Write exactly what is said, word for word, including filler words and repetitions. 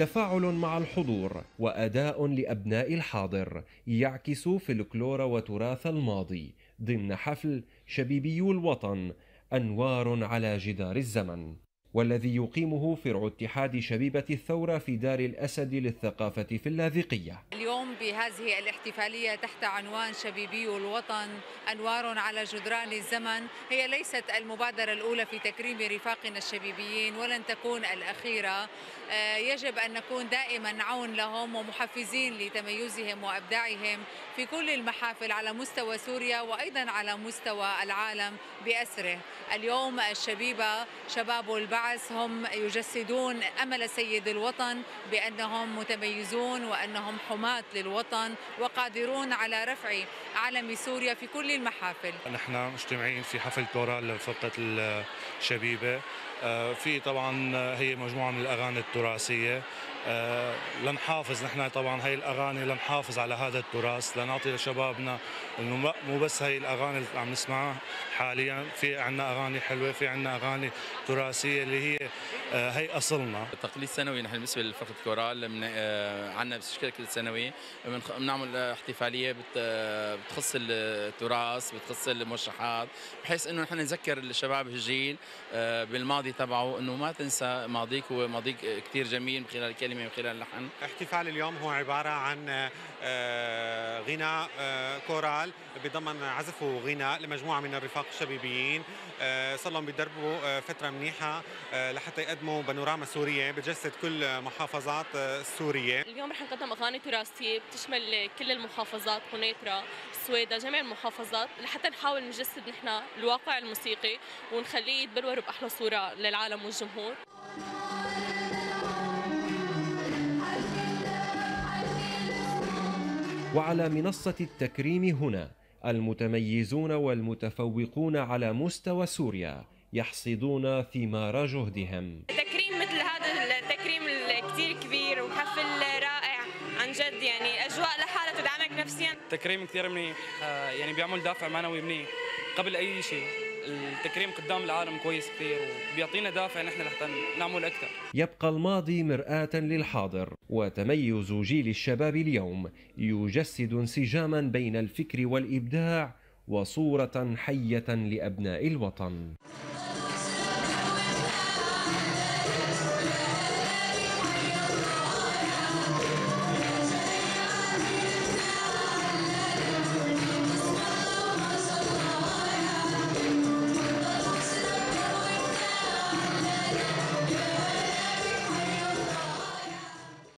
تفاعل مع الحضور وأداء لأبناء الحاضر يعكس فلكلور وتراث الماضي ضمن حفل شبيبيو الوطن أنوار على جدار الزمن، والذي يقيمه فرع اتحاد شبيبة الثورة في دار الأسد للثقافة في اللاذقية. اليوم بهذه الاحتفالية تحت عنوان شبيبي الوطن أنوار على جدران الزمن، هي ليست المبادرة الأولى في تكريم رفاقنا الشبيبيين ولن تكون الأخيرة. يجب أن نكون دائما عون لهم ومحفزين لتميزهم وأبداعهم في كل المحافل على مستوى سوريا وأيضا على مستوى العالم بأسره. اليوم الشبيبة شباب البعث هم يجسدون أمل سيد الوطن بأنهم متميزون وأنهم حماة للوطن وقادرون على رفع علم سوريا في كل المحافل. نحن مجتمعين في حفل كورال لفرقة الشبيبة، في طبعا هي مجموعة من الأغاني التراثية، لنحافظ نحن طبعا هي الأغاني لنحافظ على هذا التراث، لنعطي لشبابنا انه مو بس هي الأغاني اللي عم نسمعها حاليا، في عنا أغاني حلوة، في عنا أغاني تراثية اللي هي هي أصلنا. تقليد سنوي نحن بالنسبة لفرقة كورال عنا بشكل سنوي بنعمل احتفالية بتخص التراث، بتخص المرشحات، بحيث انه نحن نذكر الشباب الجيل بالماضي تبعه انه ما تنسى ماضيك، وماضيك كثير جميل من خلال الكلمه من خلال اللحن. احتفال اليوم هو عباره عن غناء كورال بضمن عزف وغناء لمجموعه من الرفاق الشبيبيين، صار لهم بيدربوا فتره منيحه لحتى يقدموا بانوراما سوريه بتجسد كل محافظات السوريه. اليوم رح نقدم اغاني تراثيه بتشمل كل المحافظات، قنيطره، السويدة، جميع المحافظات، لحتى نحاول نجسد نحن الواقع الموسيقي ونخليه يتبلور بأحلى صورة للعالم والجمهور. وعلى منصة التكريم هنا المتميزون والمتفوقون على مستوى سوريا يحصدون ثمار جهدهم. تكريم مثل هذا التكريم الكثير كبير وحفل رائع عن جد، يعني أجواء لحالها تدعمك نفسيا. تكريم كثير منيح، يعني بيعمل دافع معنوي منيح قبل أي شيء. التكريم قدام العالم كويس كثير وبيعطينا دافع نحن لحتى نعمل أكثر. يبقى الماضي مرآة للحاضر، وتميز جيل الشباب اليوم يجسد انسجاما بين الفكر والإبداع وصورة حية لأبناء الوطن.